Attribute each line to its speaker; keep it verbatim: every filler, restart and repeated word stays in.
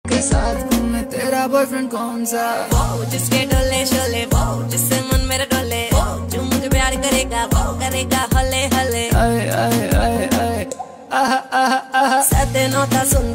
Speaker 1: के साथ घूमे तेरा बॉयफ्रेंड कौन सा?
Speaker 2: वो जिसके डोले शोले, वो जिससे मन मेरा डोले, वो जो मुझे प्यार करेगा, वो करेगा हले हले।
Speaker 1: आए आए आए आए आहा आहा आहा।
Speaker 2: सदनों ता सुन